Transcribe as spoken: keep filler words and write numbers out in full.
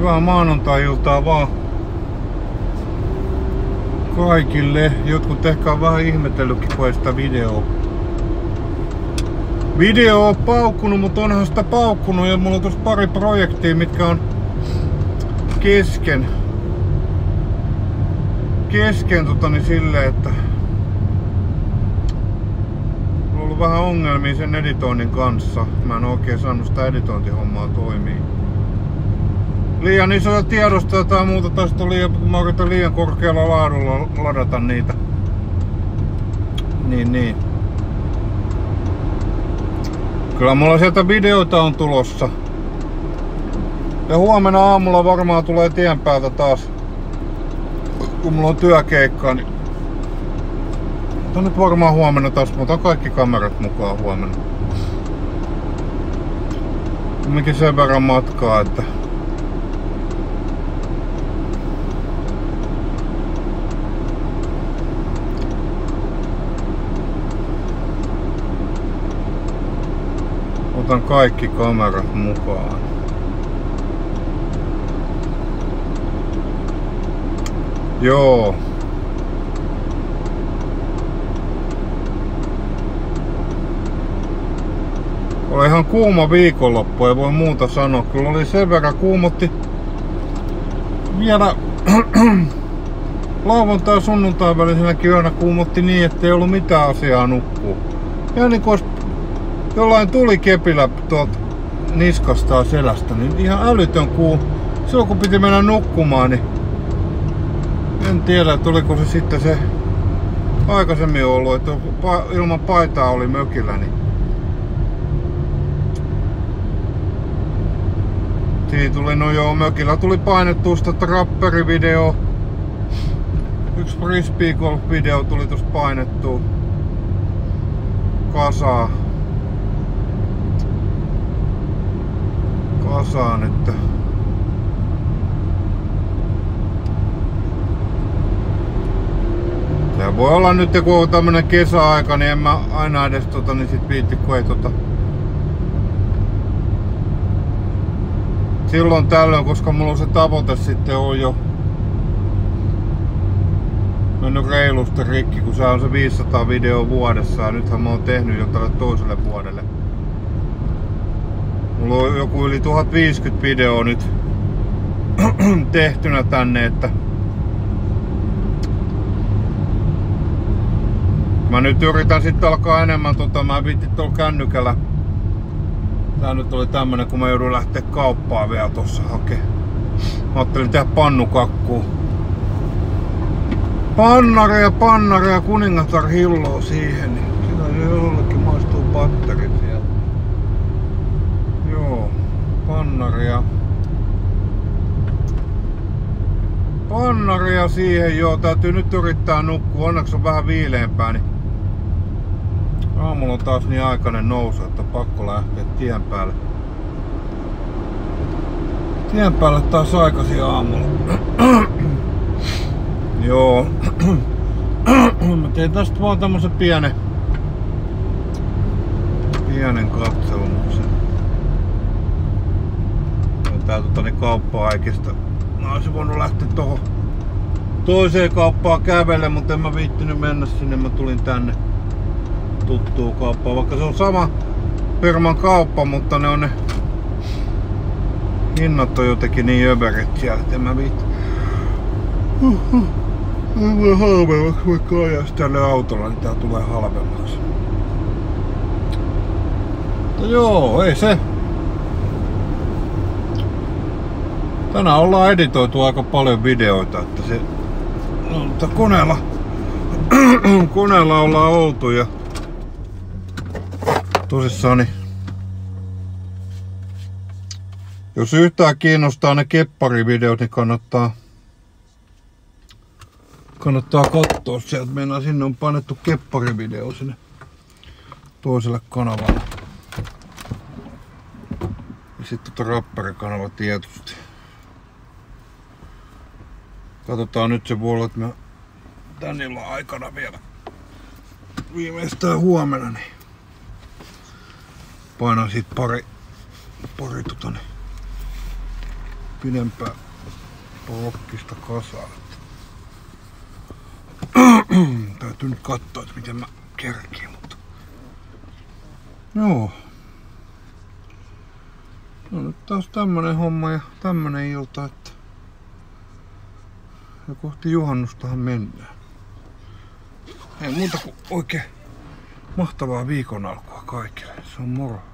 Hyvää maanantai-iltaa vaan kaikille. Jotkut ehkä on vähän ihmetellytkin, kun ei sitä videoa. Video on paukkunut, mutta onhan sitä paukkunut ja mulla on tossa pari projektia, mitkä on kesken. Kesken tota niin silleen, että mulla on ollut vähän ongelmia sen editoinnin kanssa. Mä en oikein saanut sitä editointihommaa toimii. Liian isoja tiedostoja tai muuta, tästä liian, kun mä yritän liian korkealla laadulla ladata niitä. Niin, niin. Kyllä mulla sieltä videoita on tulossa. Ja huomenna aamulla varmaan tulee tien päältä taas, kun mulla on työkeikkaa, niin otan nyt varmaan huomenna taas, mä otan kaikki kamerat mukaan huomenna. Kumminkin sen verran matkaa, että otan kaikki kamerat mukaan. Joo. Oli ihan kuuma viikonloppu, ei voi muuta sanoa. Kyllä oli sen verran kuumotti vielä lauantai- ja sunnuntai välisenäkin yönä kuumotti niin, ettei ollut mitään asiaa nukkua. Ja niin kuin jollain tuli kepilä tuolta niskasta ja selästä, niin ihan älytön kuu. Silloin kun piti mennä nukkumaan, niin en tiedä, tuliko se sitten se aikaisemmin ollut, että ilman paitaa oli mökillä, niin siinä tuli, no joo, mökillä tuli painettua sitä trapperivideo. Yksi frisbee golf video tuli tuossa painettua kasaan. Kasaan, että se voi olla nyt, kun on tämmönen kesäaika, niin en mä aina edes tota, niin sit viitti, kun ei tota silloin tällöin, koska mulla on se tavoite sitten on jo mennyt reilusti rikki, kun se on se viisisataa videoa vuodessa ja nythän mä oon tehnyt jo tälle toiselle vuodelle. Mulla on joku yli tuhat viisikymmentä videoa nyt tehtynä tänne, että mä nyt yritän sitten alkaa enemmän tota, mä viitin tuolla kännykällä. Tää nyt oli tämmönen, kun mä joudun lähteä kauppaan vielä tossa hakee. Mä ajattelin tehdä pannukakkuu. Pannaria, pannaria, kuningatar hilloa siihen, niin sitä jollekin maistuu patterit siellä. Joo, pannaria. Pannaria siihen, joo, täytyy nyt yrittää nukkua, onneksi on vähän viileämpää, niin aamulla on taas niin aikainen nousu, että on pakko lähteä tien päälle. Tien päälle taas aikaisin aamulla. Joo. Mä tein tästä vaan tämmösen pienen pienen katselmuksen. Tää tota niin kauppa-aikista. Mä olisin voinut lähteä tohon toiseen kauppaan kävelle, mutta en mä viittinyt mennä sinne. Mä tulin tänne tuttuun kauppaan, vaikka se on sama firman kauppa, mutta ne on ne hinnat on jotenkin niin överit siellä, että en mä viitti. Uh-huh. Tulee halvemmaksi, vaikka ajaisi tälle autolla, niin tää tulee halvemmaksi. Mutta joo, ei se. Tänään ollaan editoitu aika paljon videoita, että se no, mutta koneella koneella ollaan oltu ja tosissaan niin jos yhtään kiinnostaa ne kepparivideot, niin kannattaa kannattaa katsoa sieltä. Mennä sinne on painettu kepparivideo sinne toiselle kanavalle. Ja sitten tota rapparikanava tietysti. Katsotaan nyt, se voi olla, että mä tän illan aikana vielä viimeistään huomenna niin painan siitä pari, pari tota, niin pidempää rokkista kasaan. Täytyy nyt katsoa, että miten mä kerkiin, mutta... Joo. No nyt taas tämmönen homma ja tämmönen ilta, että... Ja kohti juhannustahan mennään. Ei muuta kuin oikein mahtavaa viikon alkua kaikille. Se on moro.